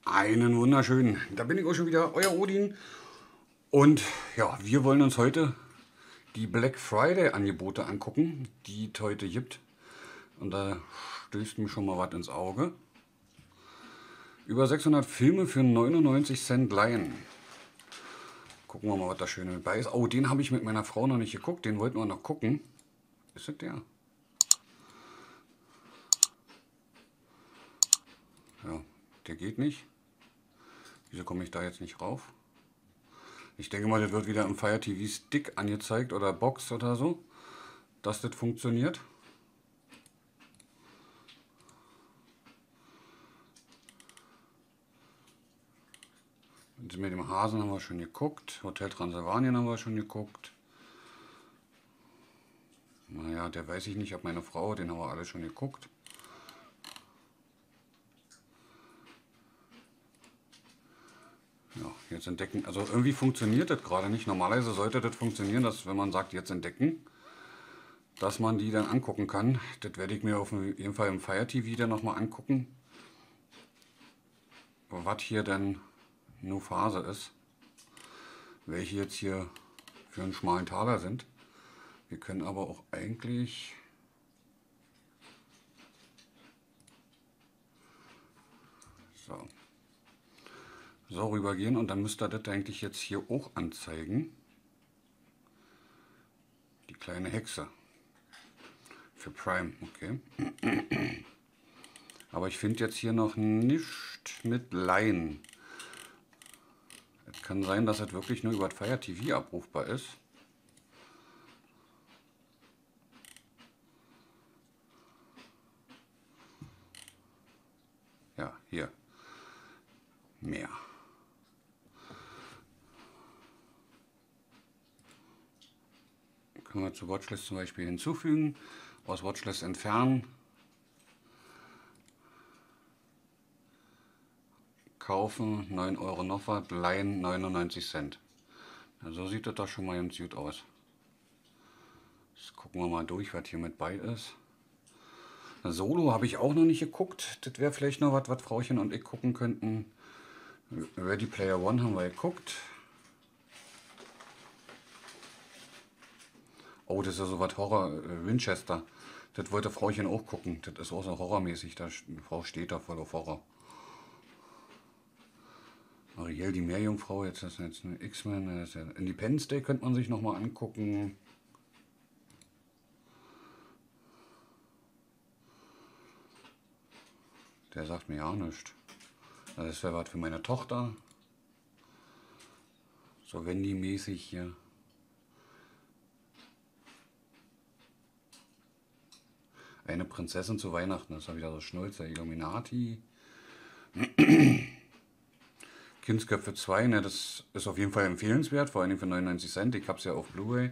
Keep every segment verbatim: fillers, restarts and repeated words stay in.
Einen wunderschönen. Da bin ich auch schon wieder, euer Odin. Und ja, wir wollen uns heute die Black Friday Angebote angucken, die es heute gibt. Und da stößt mir schon mal was ins Auge. Über sechshundert Filme für neunundneunzig Cent leihen. Gucken wir mal, was da schön dabei ist. Oh, den habe ich mit meiner Frau noch nicht geguckt. Den wollten wir noch gucken. Ist das der? Ja, der geht nicht. Wieso komme ich da jetzt nicht rauf? Ich denke mal, das wird wieder im Fire T V Stick angezeigt oder Box oder so, dass das funktioniert. Und mit dem Hasen haben wir schon geguckt. Hotel Transylvanien haben wir schon geguckt. Naja, der weiß ich nicht, ob meine Frau, den haben wir alle schon geguckt. Ja, jetzt entdecken. Also irgendwie funktioniert das gerade nicht. Normalerweise sollte das funktionieren, dass wenn man sagt, jetzt entdecken, dass man die dann angucken kann. Das werde ich mir auf jeden Fall im Fire T V dann nochmal angucken. Was hier denn nur Phase ist. Welche jetzt hier für einen schmalen Taler sind. Wir können aber auch eigentlich... So. So rübergehen und dann müsste das eigentlich jetzt hier auch anzeigen. Die kleine Hexe. Für Prime, okay. Aber ich finde jetzt hier noch nichts mit Leihen. Es kann sein, dass es wirklich nur über das Fire T V abrufbar ist. Ja, hier. Mehr. Können wir zur Watchlist zum Beispiel hinzufügen, aus Watchlist entfernen, kaufen, neun Euro noch was, leihen neunundneunzig Cent. Ja, so sieht das doch schon mal ganz gut aus. Jetzt gucken wir mal durch, was hier mit bei ist. Solo habe ich auch noch nicht geguckt. Das wäre vielleicht noch was, was Frauchen und ich gucken könnten. Ready Player One haben wir geguckt. Oh, das ist ja so was Horror, äh, Winchester. Das wollte Frauchen auch gucken. Das ist auch so horrormäßig. Da, die Frau steht da voll auf Horror. Ariel, die Meerjungfrau, jetzt ist jetzt eine X-Men. Ja Independence Day könnte man sich nochmal angucken. Der sagt mir ja nichts. Das wäre was für meine Tochter. So Wendy-mäßig hier. Eine Prinzessin zu Weihnachten, das ist ja wieder so Schnulzer, Illuminati. Kindsköpfe zwei, ne, das ist auf jeden Fall empfehlenswert, vor allem für neunundneunzig Cent. Ich habe es ja auf Blu-ray.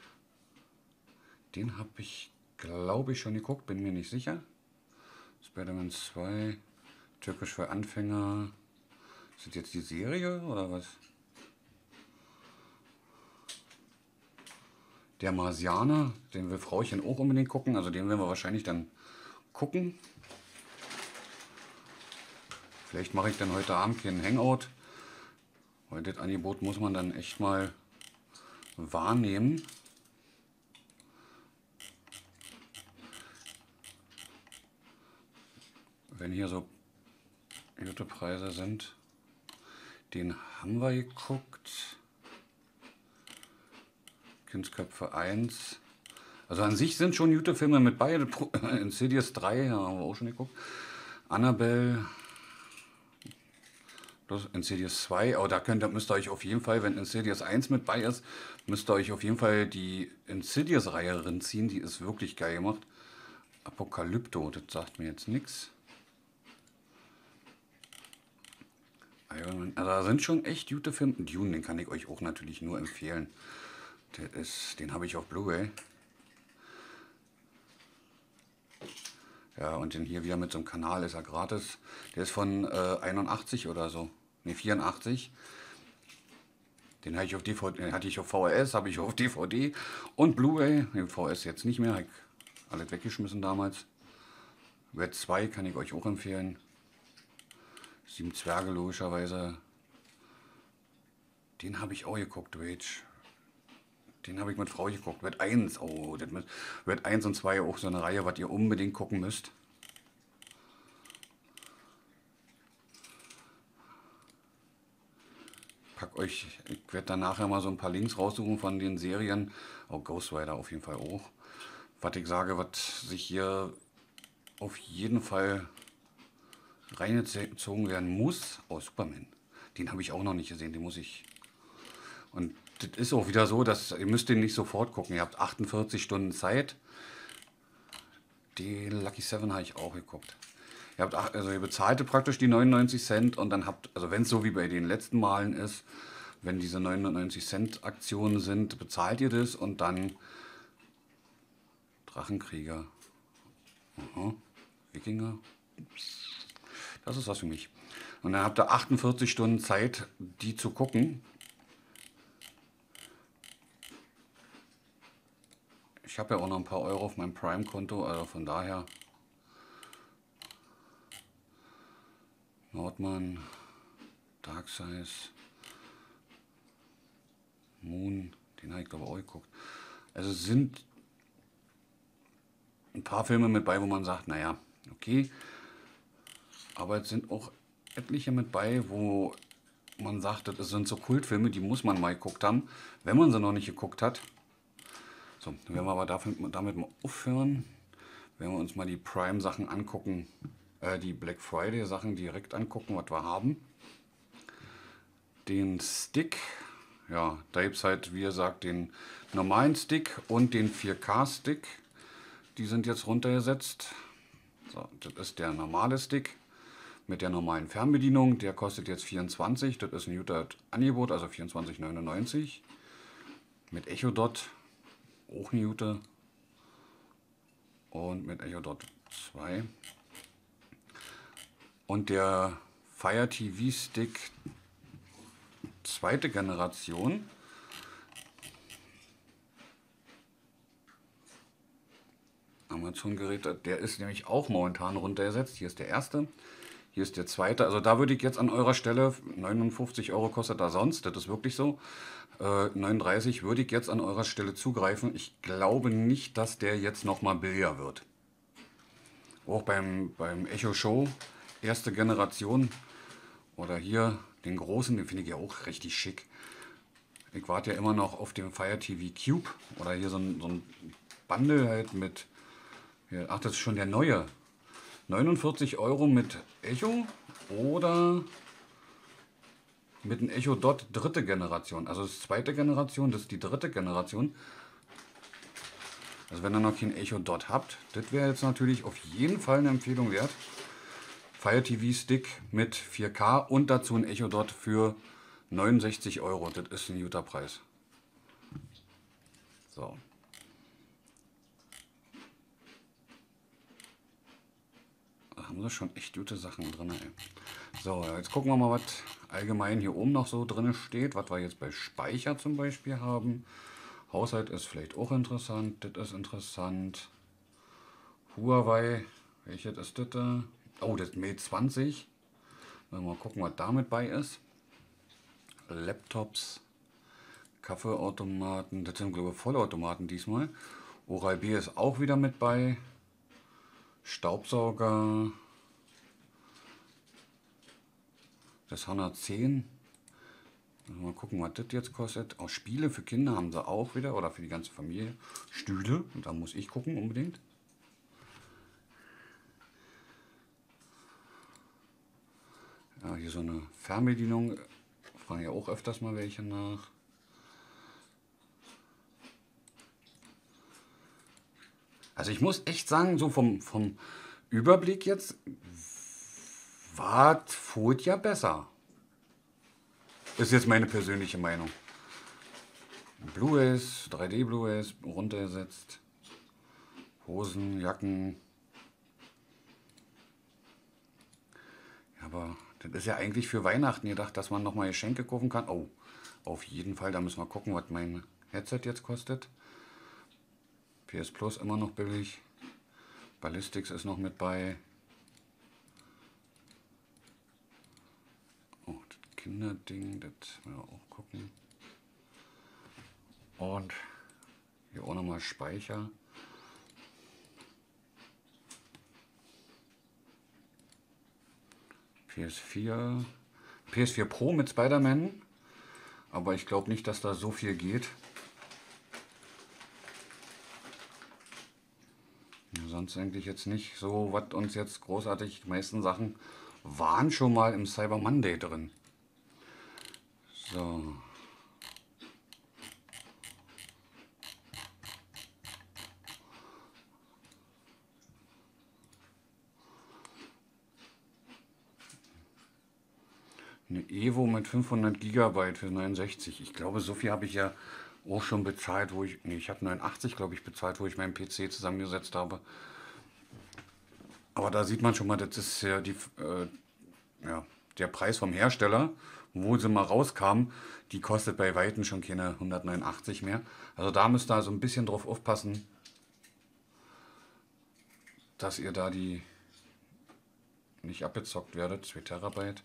Den habe ich, glaube ich, schon geguckt, bin mir nicht sicher. Spider-Man zwei, Türkisch für Anfänger. Ist das jetzt die Serie oder was? Der Marsianer, den will Frauchen auch unbedingt gucken, also den werden wir wahrscheinlich dann gucken. Vielleicht mache ich dann heute Abend hier einen Hangout, weil das Angebot muss man dann echt mal wahrnehmen. Wenn hier so gute Preise sind, den haben wir geguckt. Kindsköpfe eins. Also an sich sind schon gute Filme mit bei. Insidious drei, ja, haben wir auch schon geguckt. Annabelle. Plus Insidious zwei. Aber da könnt ihr, müsst ihr euch auf jeden Fall, wenn Insidious eins mit bei ist, müsst ihr euch auf jeden Fall die Insidious-Reihe reinziehen. Die ist wirklich geil gemacht. Apokalypto, das sagt mir jetzt nichts. Also da sind schon echt gute Filme. Dune, den kann ich euch auch natürlich nur empfehlen. Der ist, den habe ich auf Blu-ray. Ja, und den hier wieder mit so einem Kanal ist er gratis. Der ist von äh, einundachtzig oder so. Ne, vierundachtzig. Den hatte ich auf D V D, den hatte ich auf V H S, habe ich auf D V D und Blu-ray. Den V H S jetzt nicht mehr, habe ich alles weggeschmissen damals. Red zwei kann ich euch auch empfehlen. Sieben Zwerge logischerweise. Den habe ich auch geguckt, Rage. Den habe ich mit Frau geguckt. Wird eins. Oh, das wird eins und zwei auch so eine Reihe, was ihr unbedingt gucken müsst. Pack euch, ich werde dann nachher mal so ein paar Links raussuchen von den Serien. Oh, Ghost Rider auf jeden Fall auch. Was ich sage, was sich hier auf jeden Fall reingezogen werden muss. Oh, Superman. Den habe ich auch noch nicht gesehen, den muss ich. Und das ist auch wieder so, dass ihr müsst den nicht sofort gucken. Ihr habt achtundvierzig Stunden Zeit. Die Lucky Seven habe ich auch geguckt. Ihr habt, also ihr bezahlt praktisch die neunundneunzig Cent und dann habt, also wenn es so wie bei den letzten Malen ist, wenn diese neunundneunzig Cent Aktionen sind, bezahlt ihr das und dann Drachenkrieger, aha, Wikinger, das ist was für mich. Und dann habt ihr achtundvierzig Stunden Zeit, die zu gucken. Ich habe ja auch noch ein paar Euro auf meinem Prime-Konto, also von daher. Nordmann, Darksize, Moon, den habe ich glaube auch geguckt. Also es sind ein paar Filme mit bei, wo man sagt, naja, okay. Aber es sind auch etliche mit bei, wo man sagt, das sind so Kultfilme, die muss man mal geguckt haben, wenn man sie noch nicht geguckt hat. So, dann werden wir aber dafür, damit mal aufhören. Wenn wir uns mal die Prime-Sachen angucken, äh, die Black Friday-Sachen direkt angucken, was wir haben. Den Stick, ja, da gibt es halt, wie gesagt, den normalen Stick und den vier K-Stick. Die sind jetzt runtergesetzt. So, das ist der normale Stick mit der normalen Fernbedienung. Der kostet jetzt vierundzwanzig. Das ist ein guter Angebot, also vierundzwanzig neunundneunzig. Mit Echo Dot auch eine gute. Und mit Echo Dot zwei. Und der Fire T V Stick zweite Generation. Amazon-Gerät, der ist nämlich auch momentan runtergesetzt. Hier ist der erste, hier ist der zweite. Also da würde ich jetzt an eurer Stelle, neunundfünfzig Euro kostet er sonst, das ist wirklich so. Äh, neununddreißig würde ich jetzt an eurer Stelle zugreifen. Ich glaube nicht, dass der jetzt nochmal billiger wird. Auch beim, beim Echo Show, erste Generation. Oder hier den großen, den finde ich ja auch richtig schick. Ich warte ja immer noch auf den Fire T V Cube. Oder hier so ein, so ein Bundle halt mit. Hier, ach, das ist schon der neue. neunundvierzig Euro mit Echo oder mit einem Echo Dot dritte Generation. Also das ist zweite Generation, das ist die dritte Generation. Also wenn ihr noch kein Echo Dot habt, das wäre jetzt natürlich auf jeden Fall eine Empfehlung wert. Fire T V Stick mit vier K und dazu ein Echo Dot für neunundsechzig Euro. Das ist ein guter Preis. So. Da haben sie schon echt gute Sachen drin. Ey. So, jetzt gucken wir mal, was allgemein hier oben noch so drin steht. Was wir jetzt bei Speicher zum Beispiel haben. Haushalt ist vielleicht auch interessant. Das ist interessant. Huawei. Welches ist das da? Oh, das ist Mate zwanzig. Mal gucken, was damit bei ist. Laptops. Kaffeeautomaten. Das sind, glaube ich, Vollautomaten diesmal. Oral-B ist auch wieder mit bei. Staubsauger. Das hundertzehn. Mal gucken, was das jetzt kostet. Auch Spiele für Kinder haben sie auch wieder. Oder für die ganze Familie. Stühle. Und da muss ich gucken unbedingt. Ja, hier so eine Fernbedienung. Fragen ja auch öfters mal welche nach. Also ich muss echt sagen, so vom, vom Überblick jetzt war Food ja besser. Ist jetzt meine persönliche Meinung. Blu-rays, drei D Blu-rays runtergesetzt. Hosen, Jacken. Ja, aber das ist ja eigentlich für Weihnachten gedacht, dass man nochmal Geschenke kaufen kann. Oh, auf jeden Fall, da müssen wir gucken, was mein Headset jetzt kostet. P S Plus immer noch billig. Ballistics ist noch mit bei. Kinderding, das werden wir auch gucken. Und hier auch nochmal Speicher. P S vier. P S vier Pro mit Spider-Man. Aber ich glaube nicht, dass da so viel geht. Ja, sonst eigentlich jetzt nicht so, was uns jetzt großartig, die meisten Sachen waren schon mal im Cyber Monday drin. So. Eine Evo mit fünfhundert Gigabyte für neunundsechzig. Ich glaube, so viel habe ich ja auch schon bezahlt, wo ich, nee, ich habe neunundachtzig, glaube ich, bezahlt, wo ich meinen P C zusammengesetzt habe. Aber da sieht man schon mal, das ist ja die, äh, ja, der Preis vom Hersteller, wo sie mal rauskam, die kostet bei Weitem schon keine hundertneunundachtzig mehr. Also da müsst ihr also ein bisschen drauf aufpassen, dass ihr da die nicht abgezockt werdet. zwei Terabyte.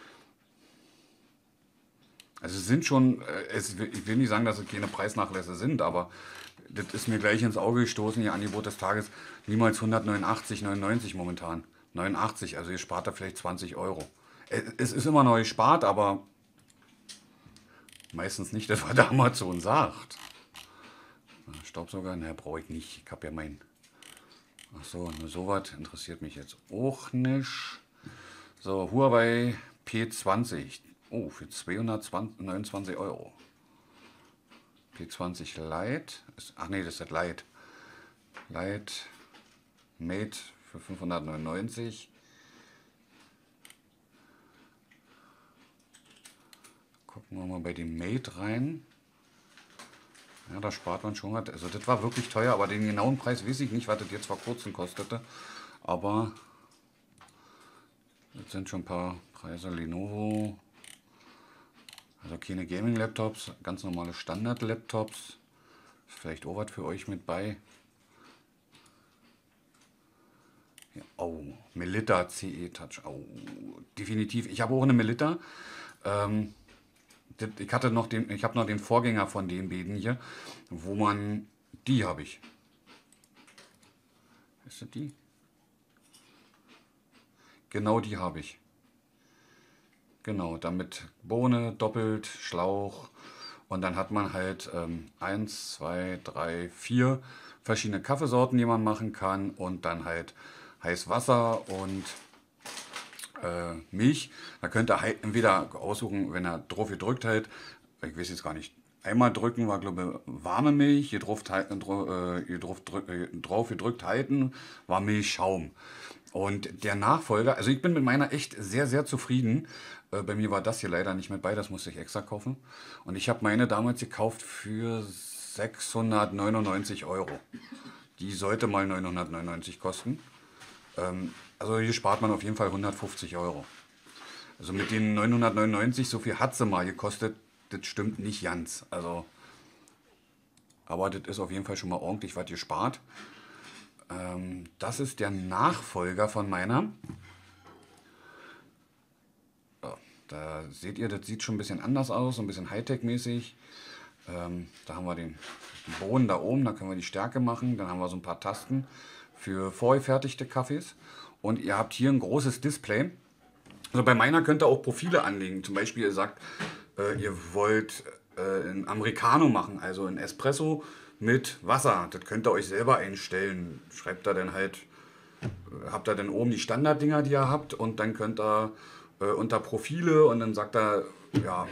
Also es sind schon, äh, es, ich will nicht sagen, dass es keine Preisnachlässe sind, aber das ist mir gleich ins Auge gestoßen, ihr Angebot des Tages, niemals hundertneunundachtzig neunundneunzig momentan. neunundachtzig, also ihr spart da vielleicht zwanzig Euro. Es ist immer noch gespart, aber meistens nicht, das was der Amazon sagt. Staubsauger, ne, brauche ich nicht, ich habe ja meinen. Achso, nur sowas interessiert mich jetzt auch nicht. So, Huawei P zwanzig. Oh, für zweihundertneunundzwanzig Euro. P zwanzig Lite. Ist, ach nee, das ist das Lite. Lite Mate für fünfhundertneunundneunzig. Gucken wir mal bei dem Mate rein. Ja, da spart man schon was. Also das war wirklich teuer, aber den genauen Preis weiß ich nicht, was das jetzt vor kurzem kostete. Aber das sind schon ein paar Preise. Lenovo. Also keine Gaming-Laptops, ganz normale Standard-Laptops. Vielleicht auch was für euch mit bei. Ja, oh, Melitta C E Touch. Oh, definitiv. Ich habe auch eine Melitta. Ähm, das, ich hatte noch den, ich habe noch den Vorgänger von den beiden hier, wo man, die habe ich. Ist das die? Genau die habe ich. Genau, damit Bohne, doppelt, Schlauch und dann hat man halt ähm, eins, zwei, drei, vier verschiedene Kaffeesorten, die man machen kann und dann halt heiß Wasser und äh, Milch. Da könnt ihr halt entweder aussuchen, wenn er drauf gedrückt hält, ich weiß jetzt gar nicht, einmal drücken war glaube ich warme Milch, hier drauf, äh, hier drauf, äh, drauf gedrückt halten war Milchschaum. Und der Nachfolger, also ich bin mit meiner echt sehr, sehr zufrieden. Äh, bei mir war das hier leider nicht mit bei, das musste ich extra kaufen. Und ich habe meine damals gekauft für sechshundertneunundneunzig Euro. Die sollte mal neunhundertneunundneunzig kosten. Ähm, also hier spart man auf jeden Fall hundertfünfzig Euro. Also mit den neunhundertneunundneunzig, so viel hat sie mal gekostet, das stimmt nicht ganz. Also, aber das ist auf jeden Fall schon mal ordentlich was gespart. Ähm, das ist der Nachfolger von meiner. So, da seht ihr, das sieht schon ein bisschen anders aus, so ein bisschen Hightech-mäßig. Ähm, da haben wir den Boden da oben, da können wir die Stärke machen. Dann haben wir so ein paar Tasten für vorgefertigte Kaffees. Und ihr habt hier ein großes Display. Also bei meiner könnt ihr auch Profile anlegen. Zum Beispiel, ihr sagt, äh, ihr wollt äh, einen Americano machen, also ein Espresso mit Wasser. Das könnt ihr euch selber einstellen. Schreibt da dann halt, habt ihr dann oben die Standarddinger, die ihr habt, und dann könnt ihr äh, unter Profile und dann sagt er, ja,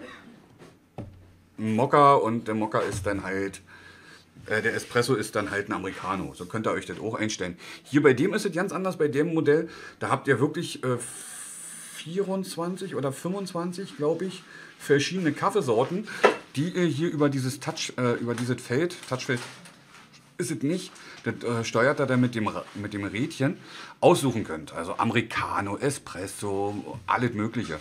ein Mokka, und der Mokka ist dann halt, äh, der Espresso ist dann halt ein Americano. So könnt ihr euch das auch einstellen. Hier bei dem ist es ganz anders, bei dem Modell, da habt ihr wirklich äh, vierundzwanzig oder fünfundzwanzig, glaube ich, verschiedene Kaffeesorten, die ihr hier über dieses Touch, äh, über dieses Feld, Touchfeld ist es nicht, das äh, steuert er dann mit dem, mit dem Rädchen, aussuchen könnt. Also Americano, Espresso, alles Mögliche.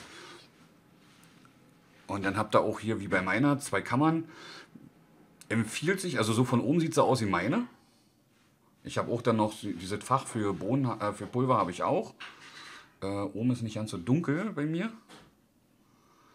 Und dann habt ihr auch hier, wie bei meiner, zwei Kammern. Empfiehlt sich, also so von oben sieht es aus wie meine. Ich habe auch dann noch dieses Fach für Bohnen, äh, für Pulver habe ich auch. Äh, oben ist nicht ganz so dunkel bei mir.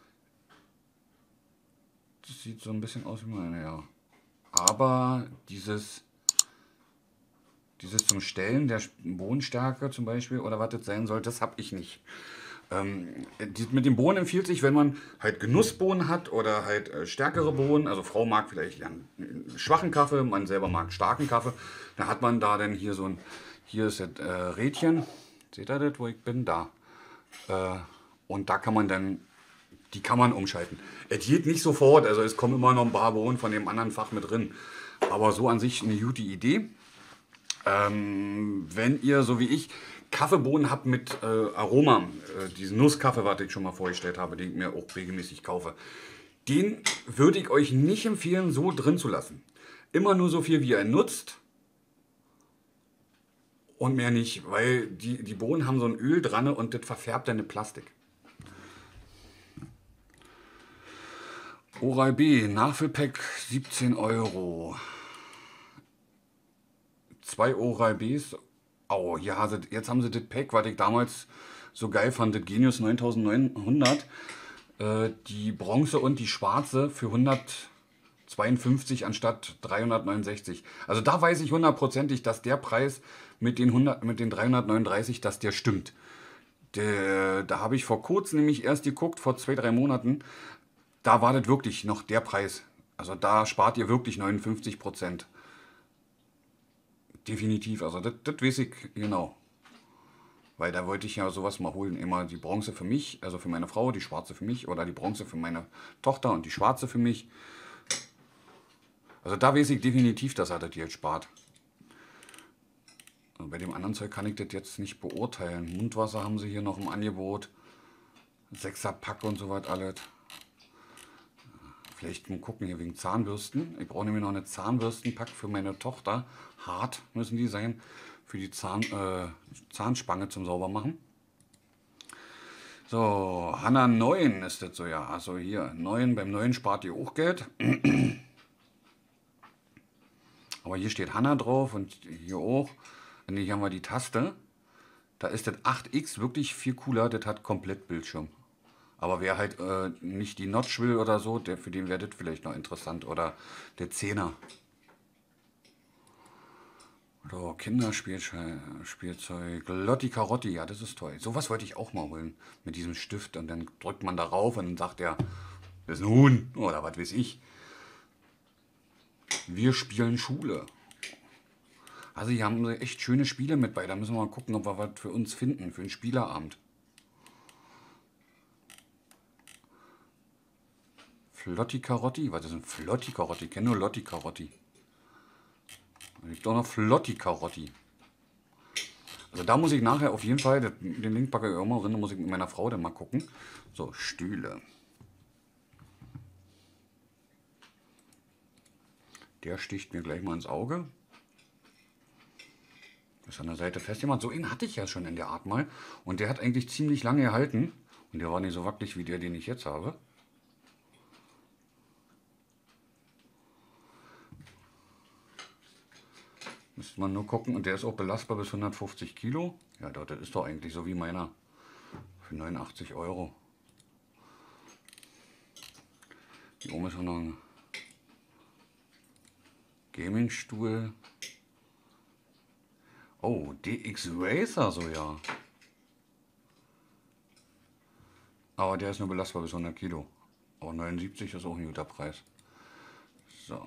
das sieht so ein bisschen aus wie meine, ja. Aber dieses, dieses zum Stellen der Bohnenstärke zum Beispiel oder was das sein soll, das habe ich nicht. Ähm, die, mit den Bohnen empfiehlt sich, wenn man halt Genussbohnen hat oder halt äh, stärkere Bohnen, also Frau mag vielleicht einen, einen schwachen Kaffee, man selber mag starken Kaffee, dann hat man da dann hier so ein, hier ist das äh, Rädchen, seht ihr das, wo ich bin? Da. Äh, und da kann man dann, die kann man umschalten. Es geht nicht sofort, also es kommen immer noch ein paar Bohnen von dem anderen Fach mit drin. Aber so an sich eine gute Idee. Ähm, wenn ihr, so wie ich, Kaffeebohnen habt mit äh, Aroma, äh, diesen Nusskaffee, was ich schon mal vorgestellt habe, den ich mir auch regelmäßig kaufe, den würde ich euch nicht empfehlen, so drin zu lassen. Immer nur so viel, wie ihr nutzt und mehr nicht, weil die, die Bohnen haben so ein Öl dran und das verfärbt dann in Plastik. Oral-B, Nachfüllpack siebzehn Euro. Zwei Oral-Bs. Oh, ja, jetzt haben sie das Pack, was ich damals so geil fand, das Genius neuntausendneunhundert. Äh, die Bronze und die Schwarze für hundertzweiundfünfzig anstatt dreihundertneunundsechzig. Also da weiß ich hundertprozentig, dass der Preis mit den, hundert, mit den dreihundertneununddreißig, dass der stimmt. Der, da habe ich vor kurzem nämlich erst geguckt, vor zwei, drei Monaten. Da war das wirklich noch der Preis. Also da spart ihr wirklich neunundfünfzig Prozent. Definitiv, also das, das weiß ich genau. Weil da wollte ich ja sowas mal holen. Immer die Bronze für mich, also für meine Frau, die schwarze für mich. Oder die Bronze für meine Tochter und die schwarze für mich. Also da weiß ich definitiv, dass er das jetzt spart. Und bei dem anderen Zeug kann ich das jetzt nicht beurteilen. Mundwasser haben sie hier noch im Angebot. Sechser Pack und so was alles. Vielleicht mal gucken hier wegen Zahnbürsten. Ich brauche nämlich noch eine Zahnbürstenpack für meine Tochter. Hart müssen die sein. Für die Zahn, äh, Zahnspange zum Saubermachen. So, Hanna neun ist das so, ja. Also hier, neun, beim neuen spart ihr auch Geld. Aber hier steht Hanna drauf und hier auch. Und hier haben wir die Taste. Da ist das acht X wirklich viel cooler. Das hat komplett Bildschirm. Aber wer halt äh, nicht die Notch will oder so, der, für den wäre das vielleicht noch interessant. Oder der Zehner. So, Kinderspielzeug. Lotti Carotti, ja, das ist toll. Sowas wollte ich auch mal holen. Mit diesem Stift. Und dann drückt man darauf und dann sagt er, das ist ein Huhn. Oder was weiß ich. Wir spielen Schule. Also hier haben sie echt schöne Spiele mit bei. Da müssen wir mal gucken, ob wir was für uns finden. Für einen Spielerabend. Flotti Carotti? Was ist ein Flotti Carotti? Ich kenne nur Lotti Carotti. Da gibt auch noch Flotti Carotti. Also da muss ich nachher auf jeden Fall, den Link packe ich auch mal rein, da muss ich mit meiner Frau dann mal gucken. So, Stühle. Der sticht mir gleich mal ins Auge. Ist an der Seite festgemacht. So einen hatte ich ja schon in der Art mal. Und der hat eigentlich ziemlich lange gehalten. Und der war nicht so wackelig wie der, den ich jetzt habe. Müsste man nur gucken. Und der ist auch belastbar bis hundertfünfzig Kilo. Ja, das ist doch eigentlich so wie meiner. Für neunundachtzig Euro. Hier oben ist noch ein Gaming-Stuhl. Oh, D X Racer, so ja. Aber der ist nur belastbar bis hundert Kilo. Aber neunundsiebzig ist auch ein guter Preis. So.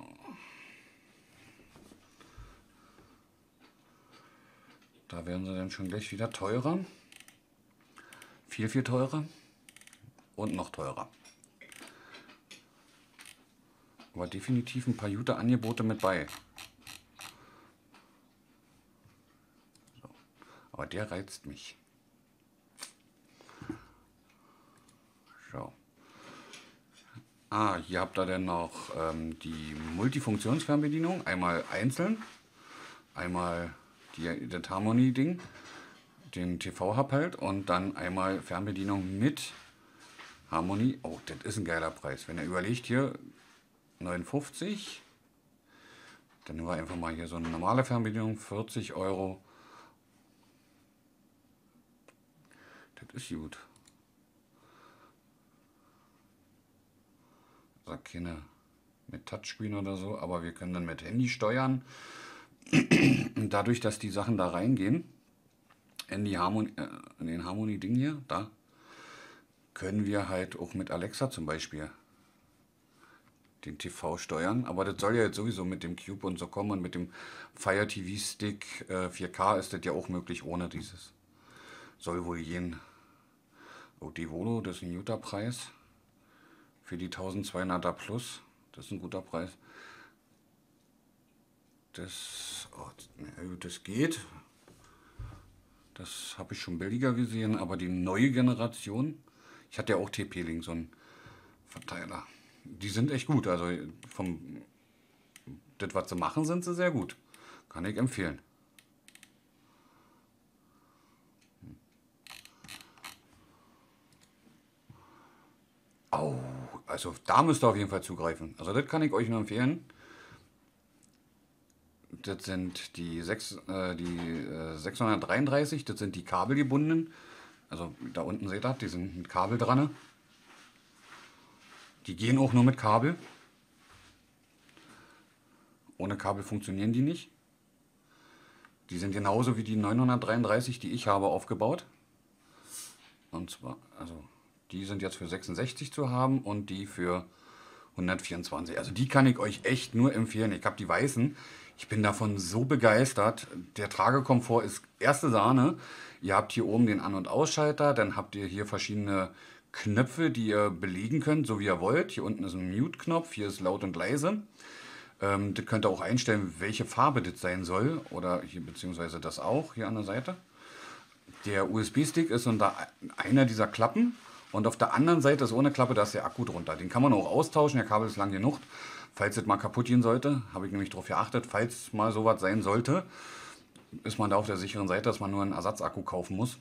Da werden sie dann schon gleich wieder teurer. Viel, viel teurer. Und noch teurer. Aber definitiv ein paar gute Angebote mit bei. So. Aber der reizt mich. So. Ah, hier habt ihr dann noch ähm, die Multifunktionsfernbedienung. Einmal einzeln. Einmal die, das Harmony-Ding. Den T V-Hub halt. Und dann einmal Fernbedienung mit Harmony. Oh, das ist ein geiler Preis. Wenn ihr überlegt hier, neunundfünfzig. Dann nehmen wir einfach mal hier so eine normale Fernbedienung, vierzig Euro. Das ist gut. So, keine mit Touchscreen oder so, aber wir können dann mit Handy steuern. Und dadurch, dass die Sachen da reingehen, in, die Harmon äh, in den Harmony-Ding hier, da, können wir halt auch mit Alexa zum Beispiel den T V steuern. Aber das soll ja jetzt sowieso mit dem Cube und so kommen und mit dem Fire T V Stick äh, vier K ist das ja auch möglich ohne dieses. Soll wohl gehen. Oh, Devolo, das ist ein guter Preis. Für die eintausendzweihunderter Plus. Das ist ein guter Preis. Das, oh, das geht. Das habe ich schon billiger gesehen, aber die neue Generation, ich hatte ja auch T P-Link, so einen Verteiler. Die sind echt gut, also vom das, was sie machen, sind sie sehr gut. Kann ich empfehlen. Oh, also da müsst ihr auf jeden Fall zugreifen. Also das kann ich euch nur empfehlen. Das sind die, sechs, äh, die äh, sechshundertdreiunddreißig, das sind die kabelgebundenen. Also da unten seht ihr, die sind mit Kabel dran. Die gehen auch nur mit Kabel. Ohne Kabel funktionieren die nicht. Die sind genauso wie die neunhundertdreiunddreißig, die ich habe, aufgebaut. Und zwar, also die sind jetzt für sechsundsechzig zu haben und die für hundertvierundzwanzig. Also die kann ich euch echt nur empfehlen. Ich habe die weißen. Ich bin davon so begeistert. Der Tragekomfort ist erste Sahne. Ihr habt hier oben den An- und Ausschalter. Dann habt ihr hier verschiedene Knöpfe, die ihr belegen könnt, so wie ihr wollt. Hier unten ist ein Mute-Knopf. Hier ist laut und leise. Ähm, das könnt ihr auch einstellen, welche Farbe das sein soll. Oder hier beziehungsweise das auch, hier an der Seite. Der U S B-Stick ist unter einer dieser Klappen. Und auf der anderen Seite ist ohne Klappe, da ist der Akku drunter. Den kann man auch austauschen, der Kabel ist lang genug. Falls es mal kaputt gehen sollte, habe ich nämlich darauf geachtet, falls mal sowas sein sollte, ist man da auf der sicheren Seite, dass man nur einen Ersatzakku kaufen muss.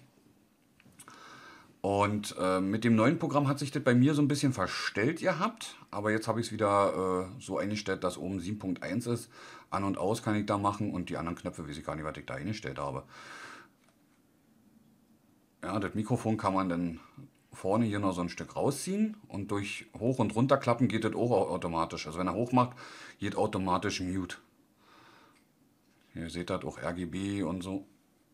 Und äh, mit dem neuen Programm hat sich das bei mir so ein bisschen verstellt gehabt. Aber jetzt habe ich es wieder äh, so eingestellt, dass oben sieben Punkt eins ist. An und aus kann ich da machen und die anderen Knöpfe weiß ich gar nicht, was ich da eingestellt habe. Ja, das Mikrofon kann man dann vorne hier noch so ein Stück rausziehen und durch Hoch- und Runterklappen geht das auch automatisch. Also wenn er hoch macht, geht automatisch Mute. Hier seht ihr auch R G B und so.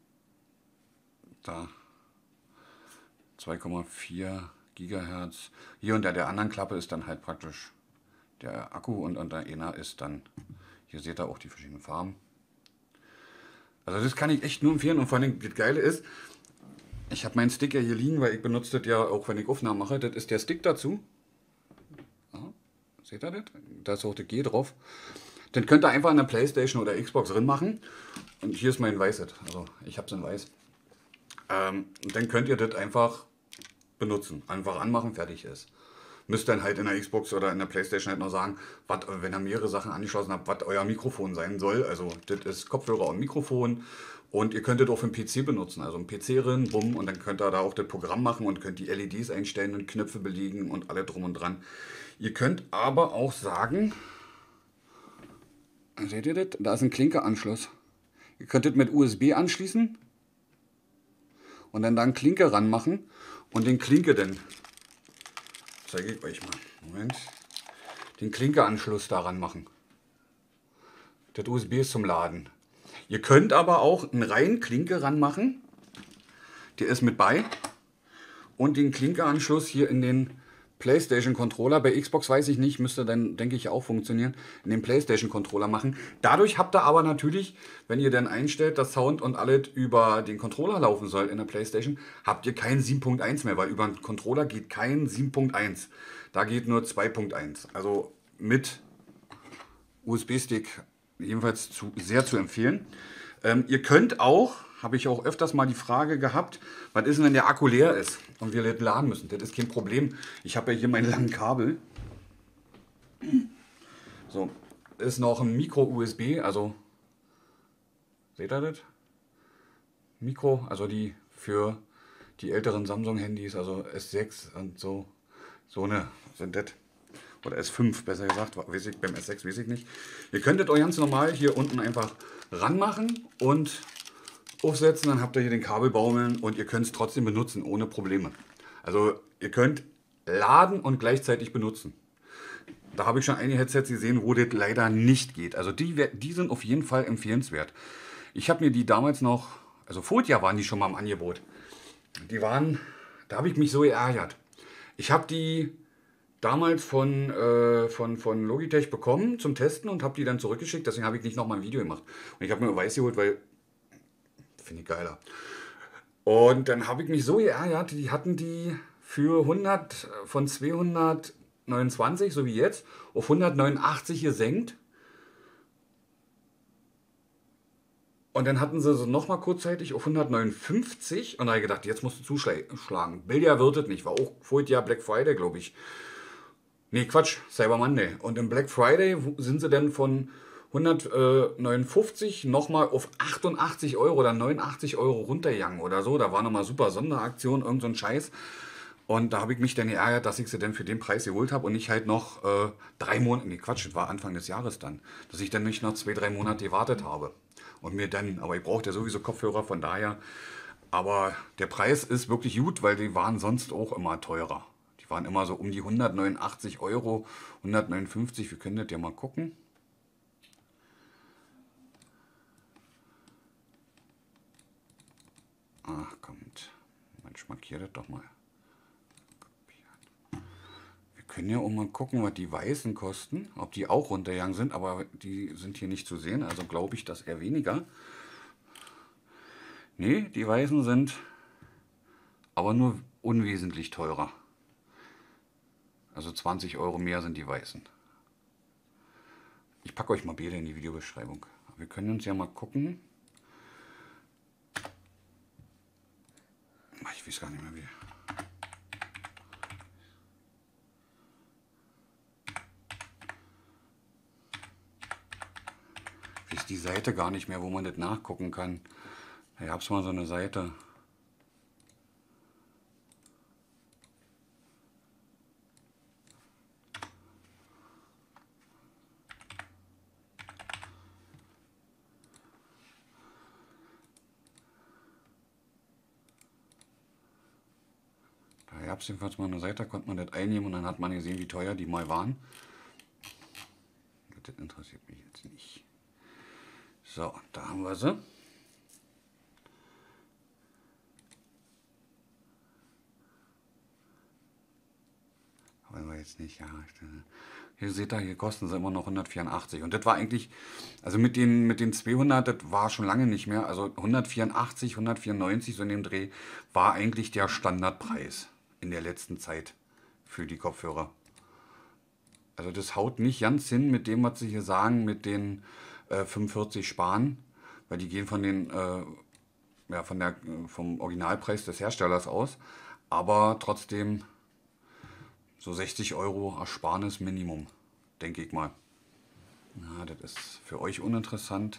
Da zwei Komma vier Gigahertz. Hier unter der anderen Klappe ist dann halt praktisch der Akku und unter einer ist dann, hier seht ihr auch die verschiedenen Farben. Also das kann ich echt nur empfehlen und vor allem das Geile ist, ich habe meinen Stick ja hier liegen, weil ich benutze das ja auch, wenn ich Aufnahmen mache. Das ist der Stick dazu. Ja, seht ihr das? Da ist auch das G drauf. Den könnt ihr einfach an der Playstation oder Xbox drin machen. Und hier ist mein Weißes. Also ich habe es in Weiß. Ähm, und dann könnt ihr das einfach benutzen. Einfach anmachen, fertig ist. Müsst dann halt in der Xbox oder in der Playstation halt noch sagen, wat, wenn ihr mehrere Sachen angeschlossen habt, was euer Mikrofon sein soll. Also das ist Kopfhörer und Mikrofon. Und ihr könnt das auch für den P C benutzen. Also ein P C drin, bumm, und dann könnt ihr da auch das Programm machen und könnt die L E Ds einstellen und Knöpfe belegen und alle drum und dran. Ihr könnt aber auch sagen, seht ihr das? Da ist ein Klinkeanschluss. Ihr könnt das mit U S B anschließen und dann da einen Klinke ranmachen und den Klinke dann, zeige ich euch mal, Moment, den Klinkeanschluss daran machen. Das U S B ist zum Laden. Ihr könnt aber auch einen reinen Klinke ranmachen, der ist mit bei, und den Klinkeanschluss hier in den PlayStation Controller, bei Xbox weiß ich nicht, müsste dann, denke ich, auch funktionieren, in den PlayStation Controller machen. Dadurch habt ihr aber natürlich, wenn ihr dann einstellt, dass Sound und alles über den Controller laufen soll in der PlayStation, habt ihr kein sieben Punkt eins mehr, weil über den Controller geht kein sieben Punkt eins. Da geht nur zwei Punkt eins. Also mit U S B-Stick jedenfalls zu, sehr zu empfehlen. Ähm, ihr könnt auch, habe ich auch öfters mal die Frage gehabt, was ist denn, wenn der Akku leer ist und wir das laden müssen? Das ist kein Problem. Ich habe ja hier meine langen Kabel. So, ist noch ein Micro-U S B, also seht ihr das? Mikro, also die für die älteren Samsung-Handys, also S sechs und so, so eine sind das. Oder S fünf besser gesagt, weiß ich, beim S sechs weiß ich nicht. Ihr könntet euch ganz normal hier unten einfach ranmachen und aufsetzen, dann habt ihr hier den Kabelbaumeln und ihr könnt es trotzdem benutzen, ohne Probleme. Also ihr könnt laden und gleichzeitig benutzen. da habe ich schon einige Headsets gesehen, wo das leider nicht geht. Also die, wer- die sind auf jeden Fall empfehlenswert. Ich habe mir die damals noch, also vor Jahr waren die schon mal im Angebot. Die waren, da habe ich mich so geärgert. Ich habe die damals von, äh, von, von Logitech bekommen zum Testen und habe die dann zurückgeschickt. Deswegen habe ich nicht nochmal ein Video gemacht. Und ich habe mir weiß geholt, weil finde ich geiler. Und dann habe ich mich so geärgert, die hatten die für hundert von zweihundertneunundzwanzig, so wie jetzt, auf hundertneunundachtzig gesenkt. Und dann hatten sie so nochmal kurzzeitig auf hundertneunundfünfzig. Und da habe ich gedacht, jetzt musst du zuschlagen. Billiger wird es nicht. War auch vorher Jahr Black Friday, glaube ich. Nee, Quatsch, Cyber Monday. Und im Black Friday sind sie dann von hundertneunundfünfzig nochmal auf achtundachtzig Euro oder neunundachtzig Euro runtergegangen oder so. Da war nochmal super Sonderaktion, irgend so ein Scheiß. Und da habe ich mich dann geärgert, dass ich sie dann für den Preis geholt habe und nicht halt noch äh, drei Monate, nee Quatsch, das war Anfang des Jahres dann, dass ich dann nicht noch zwei, drei Monate gewartet habe. Und mir dann, aber ich brauchte ja sowieso Kopfhörer, von daher. Aber der Preis ist wirklich gut, weil die waren sonst auch immer teurer. Die waren immer so um die hundertneunundachtzig Euro, hundertneunundfünfzig, wir können das ja mal gucken. Ach, kommt. Mensch, markiert das doch mal. Wir können ja auch mal gucken, was die weißen kosten. Ob die auch runtergegangen sind, aber die sind hier nicht zu sehen. Also glaube ich, dass eher weniger. Nee, die weißen sind aber nur unwesentlich teurer. Also zwanzig Euro mehr sind die weißen. Ich packe euch mal Bilder in die Videobeschreibung. Wir können uns ja mal gucken. Ich weiß gar nicht mehr wie. Ich weiß die Seite gar nicht mehr, wo man das nachgucken kann. Ich habe es mal so eine Seite. Da gab es jedenfalls mal eine Seite, da konnte man das eingeben und dann hat man gesehen, wie teuer die mal waren. Das interessiert mich jetzt nicht. So, da haben wir sie. Wollen wir jetzt nicht, ja. Hier seht ihr, hier kosten sie immer noch hundertvierundachtzig. Und das war eigentlich, also mit den, mit den zweihundert, das war schon lange nicht mehr. Also hundertvierundachtzig, hundertvierundneunzig, so in dem Dreh, war eigentlich der Standardpreis in der letzten Zeit für die Kopfhörer. Also das haut nicht ganz hin mit dem, was sie hier sagen, mit den äh, fünfundvierzig sparen. Weil die gehen von den, äh, ja, von der, vom Originalpreis des Herstellers aus. Aber trotzdem so sechzig Euro Ersparnis Minimum, denke ich mal. Na, das ist für euch uninteressant.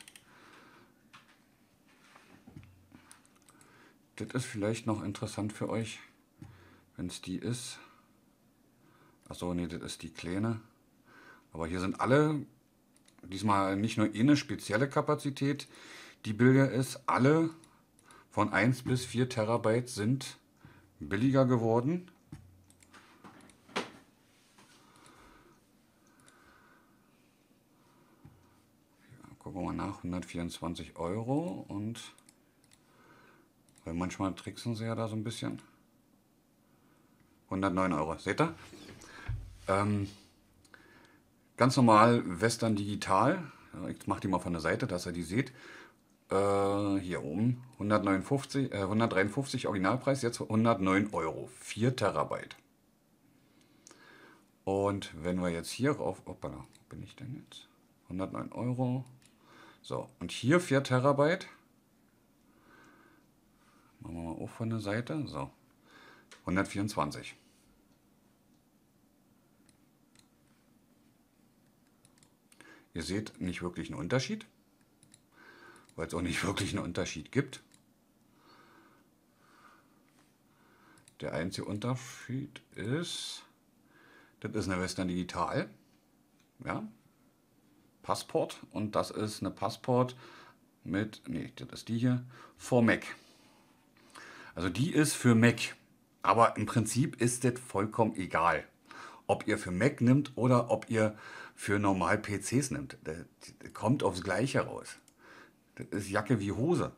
Das ist vielleicht noch interessant für euch, wenn es die ist. Achso, nee, das ist die kleine. Aber hier sind alle, diesmal nicht nur eine spezielle Kapazität, die billiger ist. Alle von eins bis vier Terabyte sind billiger geworden. Gucken wir mal nach, hundertvierundzwanzig Euro und weil manchmal tricksen sie ja da so ein bisschen. hundertneun Euro, seht ihr? Ähm, ganz normal Western Digital. Ich mache die mal von der Seite, dass ihr die seht. Äh, hier oben hundertneunundfünfzig, äh, hundertdreiundfünfzig Originalpreis, jetzt hundertneun Euro, vier Terabyte. Und wenn wir jetzt hier rauf, hoppala, wo bin ich denn jetzt? hundertneun Euro. So, und hier vier Terabyte. Machen wir mal auch von der Seite. So, hundertvierundzwanzig. Ihr seht nicht wirklich einen Unterschied, weil es auch nicht wirklich einen Unterschied gibt. Der einzige Unterschied ist, das ist eine Western Digital. Ja, Passport und das ist eine Passport mit, nee, das ist die hier, for Mac. Also die ist für Mac, aber im Prinzip ist das vollkommen egal, ob ihr für Mac nimmt oder ob ihr für normal P Cs nimmt. Das, das kommt aufs Gleiche raus. Das ist Jacke wie Hose.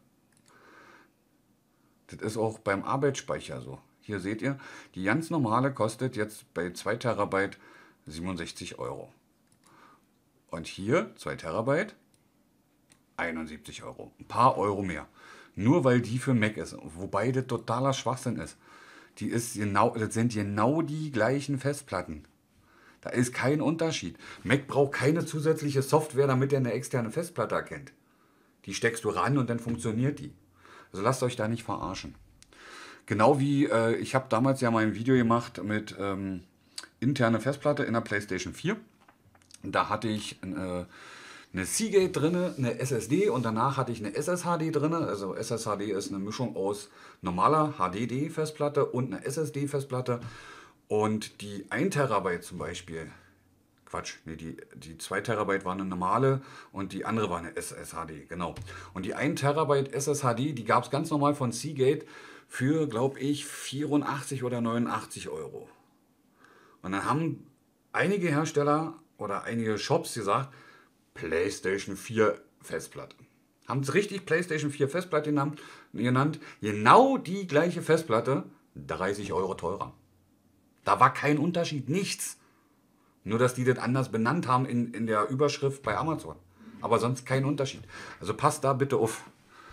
Das ist auch beim Arbeitsspeicher so. Hier seht ihr, die ganz normale kostet jetzt bei zwei Terabyte siebenundsechzig Euro. Und hier zwei Terabyte einundsiebzig Euro. Ein paar Euro mehr. Nur weil die für Mac ist. Wobei das totaler Schwachsinn ist. Die ist genau, das sind genau die gleichen Festplatten. Da ist kein Unterschied. Mac braucht keine zusätzliche Software, damit er eine externe Festplatte erkennt. Die steckst du ran und dann funktioniert die. Also lasst euch da nicht verarschen. Genau wie, äh, ich habe damals ja mal ein Video gemacht mit ähm, interne Festplatte in der PlayStation vier. Da hatte ich äh, eine Seagate drin, eine S S D und danach hatte ich eine S S H D drin. Also S S H D ist eine Mischung aus normaler H D D-Festplatte und einer S S D-Festplatte. Und die ein Terabyte zum Beispiel, Quatsch, nee, die, die zwei Terabyte war eine normale und die andere war eine S S H D, genau. Und die ein Terabyte S S H D, die gab es ganz normal von Seagate für, glaube ich, vierundachtzig oder neunundachtzig Euro. Und dann haben einige Hersteller oder einige Shops gesagt, PlayStation vier Festplatte. Haben es richtig PlayStation vier Festplatte genannt, genannt. Genau die gleiche Festplatte, dreißig Euro teurer. Da war kein Unterschied, nichts. Nur, dass die das anders benannt haben in, in der Überschrift bei Amazon. Aber sonst kein Unterschied. Also passt da bitte auf.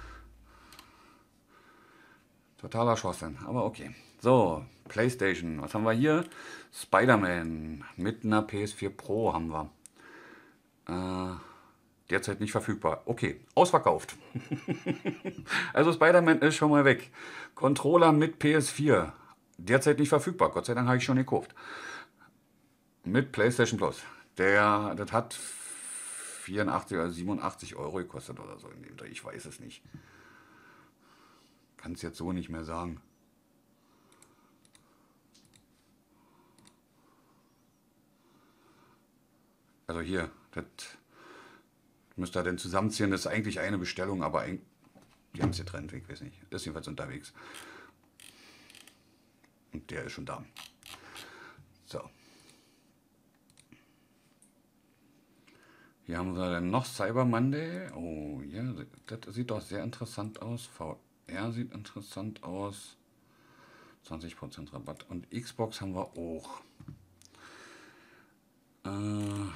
Totaler Schwachsinn, aber okay. So, PlayStation. Was haben wir hier? Spider-Man mit einer P S vier Pro haben wir. Äh, derzeit nicht verfügbar. Okay, ausverkauft. Also Spider-Man ist schon mal weg. Controller mit P S vier. Derzeit nicht verfügbar. Gott sei Dank habe ich schon gekauft. Mit PlayStation Plus. Der, das hat vierundachtzig oder siebenundachtzig Euro gekostet oder so. In dem Dreh. Ich weiß es nicht. Kann es jetzt so nicht mehr sagen. Also hier, das müsst ihr denn zusammenziehen. Das ist eigentlich eine Bestellung, aber ein, die haben es getrennt. Ich weiß nicht. Ist jedenfalls unterwegs. Und der ist schon da. So. Hier haben wir dann noch Cyber Monday. Oh ja, das sieht doch sehr interessant aus. V R sieht interessant aus. zwanzig Prozent Rabatt. Und Xbox haben wir auch. Äh,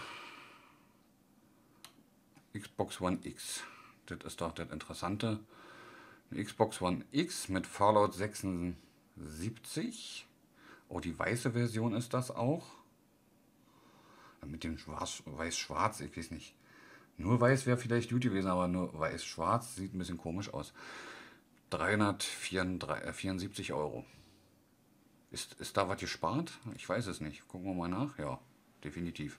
Xbox One X. Das ist doch das Interessante. Eine Xbox One X mit Fallout sechsundsiebzig. Oh, die weiße Version ist das auch. Mit dem weiß-schwarz, ich weiß nicht. Nur weiß wäre vielleicht gut gewesen, aber nur weiß-schwarz sieht ein bisschen komisch aus. dreihundertvierundsiebzig Euro. Ist, ist da was gespart? Ich weiß es nicht. Gucken wir mal nach. Ja, definitiv.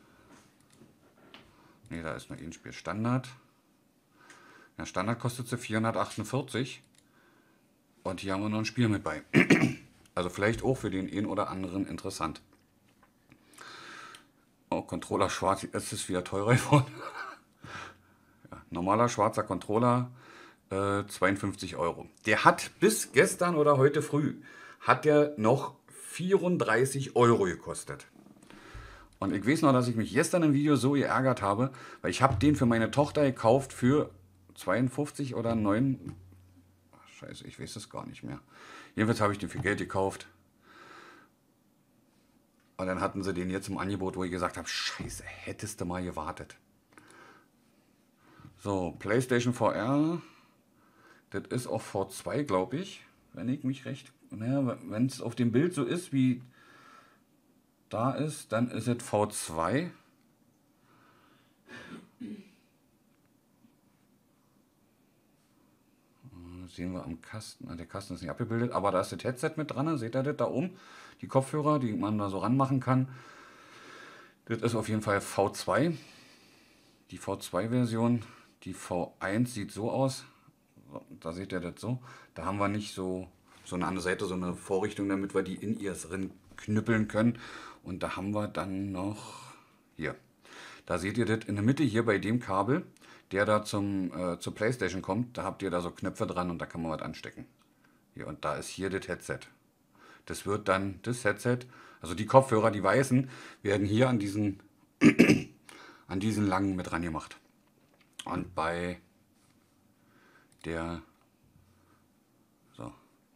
Ne, da ist nur ein Spiel Standard. Ja, Standard kostet sie vierhundertachtundvierzig. Und hier haben wir noch ein Spiel mit bei. Also vielleicht auch für den einen oder anderen interessant. Oh, Controller schwarz, es ist wieder teurer geworden. Ja, normaler schwarzer Controller, äh, zweiundfünfzig Euro. Der hat bis gestern oder heute früh, hat der noch vierunddreißig Euro gekostet. Und ich weiß noch, dass ich mich gestern im Video so geärgert habe, weil ich habe den für meine Tochter gekauft für zweiundfünfzig oder neun. Scheiße, ich weiß es gar nicht mehr. Jedenfalls habe ich den für Geld gekauft. Und dann hatten sie den jetzt im Angebot, wo ich gesagt habe, scheiße, hättest du mal gewartet. So, PlayStation V R. Das ist auch V zwei, glaube ich. Wenn ich mich recht... Naja, wenn es auf dem Bild so ist, wie da ist, dann ist es V zwei. Das sehen wir am Kasten. Der Kasten ist nicht abgebildet, aber da ist das Headset mit dran. Seht ihr das da oben? Die Kopfhörer, die man da so ranmachen kann. Das ist auf jeden Fall V zwei. Die V zwei Version. Die V eins sieht so aus. Da seht ihr das so. Da haben wir nicht so, so eine andere Seite, so eine Vorrichtung, damit wir die In-Ears drin knüppeln können. Und da haben wir dann noch hier. Da seht ihr das in der Mitte hier bei dem Kabel, der da zum, äh, zur PlayStation kommt. Da habt ihr da so Knöpfe dran und da kann man was anstecken. Hier, und da ist hier das Headset. Das wird dann, das Headset, also die Kopfhörer, die weißen, werden hier an diesen, an diesen langen mit ran gemacht. Und bei der, so,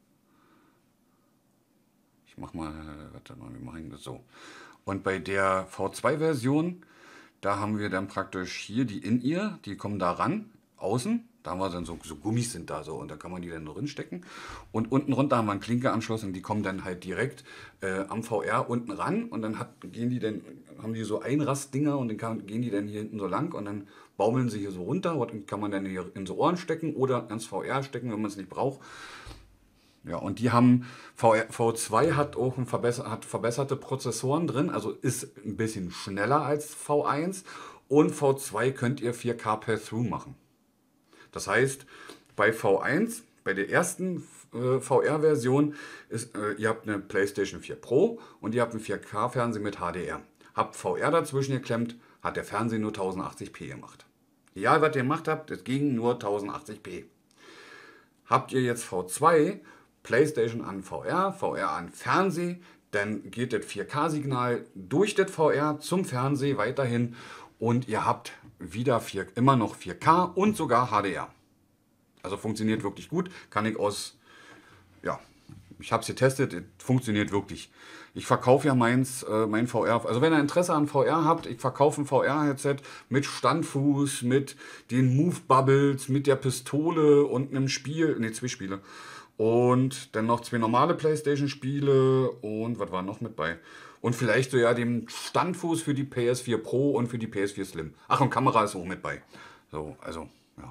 ich mach mal, warte mal, wir machen das so. Und bei der V zwei Version, da haben wir dann praktisch hier die In-Ear, die kommen da ran, außen. Da haben wir dann so, so Gummis sind da so und da kann man die dann drin stecken. Und unten runter haben wir einen Klinkeanschluss und die kommen dann halt direkt äh, am V R unten ran und dann hat, gehen die dann, haben die so Einrastdinger und dann kann, gehen die dann hier hinten so lang und dann baumeln sie hier so runter und kann man dann hier in so Ohren stecken oder ans V R stecken, wenn man es nicht braucht. Ja, und die haben, V R, V zwei hat auch ein verbesser, hat verbesserte Prozessoren drin, also ist ein bisschen schneller als V eins und V zwei könnt ihr vier K Pass-Through machen. Das heißt, bei V eins, bei der ersten äh, V R-Version, ist, äh, ihr habt eine PlayStation vier Pro und ihr habt einen vier K Fernseher mit H D R. Habt V R dazwischen geklemmt, hat der Fernseher nur tausendachtzig p gemacht. Egal, was ihr gemacht habt, es ging nur tausendachtzig p. Habt ihr jetzt V zwei, PlayStation an V R, V R an Fernseher, dann geht das vier K Signal durch das V R zum Fernseher weiterhin und ihr habt wieder vier, immer noch vier K und sogar H D R. Also funktioniert wirklich gut. Kann ich aus, ja, ich habe es getestet, es funktioniert wirklich. Ich verkaufe ja meins, äh, mein V R, also wenn ihr Interesse an V R habt, ich verkaufe ein V R-Headset mit Standfuß, mit den Move-Bubbles, mit der Pistole und einem Spiel, ne, zwei Spiele. Und dann noch zwei normale PlayStation-Spiele und was war noch mit bei? Und vielleicht so ja dem Standfuß für die P S vier Pro und für die P S vier Slim. Ach, und Kamera ist auch mit bei. So, also, ja.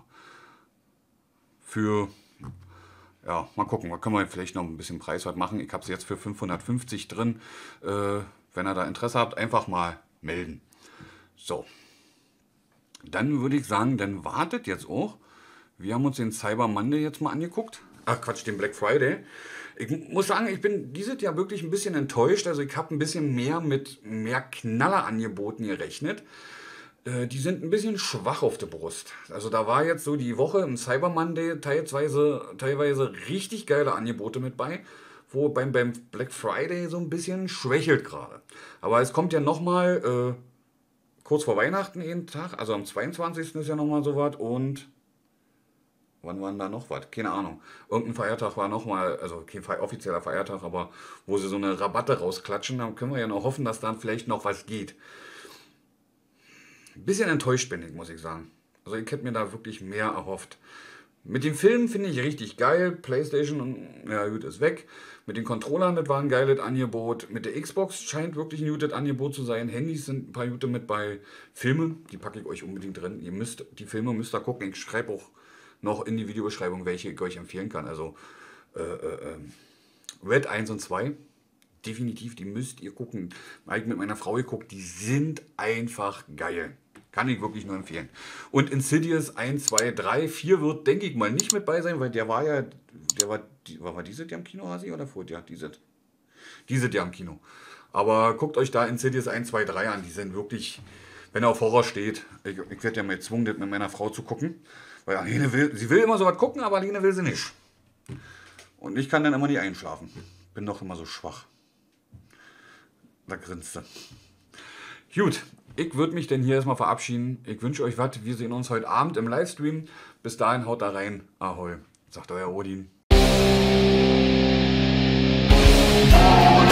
Für, ja, mal gucken, da können wir vielleicht noch ein bisschen preiswert machen. Ich habe es jetzt für fünfhundertfünfzig drin. Äh, wenn ihr da Interesse habt, einfach mal melden. So. Dann würde ich sagen, dann wartet jetzt auch. Wir haben uns den Cyber Monday jetzt mal angeguckt. Ach Quatsch, den Black Friday. Ich muss sagen, ich bin dieses Jahr wirklich ein bisschen enttäuscht. Also ich habe ein bisschen mehr mit mehr Knallerangeboten gerechnet. Äh, die sind ein bisschen schwach auf der Brust. Also da war jetzt so die Woche im Cyber Monday teilweise, teilweise richtig geile Angebote mit bei, wo beim, beim Black Friday so ein bisschen schwächelt gerade. Aber es kommt ja nochmal äh, kurz vor Weihnachten jeden Tag, also am zweiundzwanzigsten ist ja nochmal so was und wann war denn da noch was? Keine Ahnung. Irgendein Feiertag war nochmal, also kein offizieller Feiertag, aber wo sie so eine Rabatte rausklatschen, dann können wir ja noch hoffen, dass dann vielleicht noch was geht. Ein bisschen enttäuscht bin ich, muss ich sagen. Also ich hätte mir da wirklich mehr erhofft. Mit den Filmen finde ich richtig geil. PlayStation, ja gut, ist weg. Mit den Controllern, das war ein geiles Angebot. Mit der Xbox scheint wirklich ein gutes Angebot zu sein. Handys sind ein paar gute mit bei. Filme, die packe ich euch unbedingt drin. Ihr müsst, die Filme müsst ihr gucken. Ich schreibe auch noch in die Videobeschreibung, welche ich euch empfehlen kann. Also äh, äh, Red eins und zwei, definitiv, die müsst ihr gucken. Habe ich mit meiner Frau geguckt, die sind einfach geil. Kann ich wirklich nur empfehlen. Und Insidious eins, zwei, drei, vier wird, denke ich mal, nicht mit bei sein, weil der war ja, der war, die, war, war dieses Jahr im Kino, Hasi, oder vorher? Ja, dieses. Dieses Jahr im Kino. Aber guckt euch da Insidious eins, zwei, drei an, die sind wirklich, wenn er auf Horror steht, ich, ich werde ja mal gezwungen, das mit meiner Frau zu gucken. Weil Aline will, sie will immer so was gucken, aber Aline will sie nicht. Und ich kann dann immer nicht einschlafen. Bin doch immer so schwach. Da grinst sie. Gut, ich würde mich denn hier erstmal verabschieden. Ich wünsche euch was. Wir sehen uns heute Abend im Livestream. Bis dahin haut da rein. Ahoi, sagt euer Odin.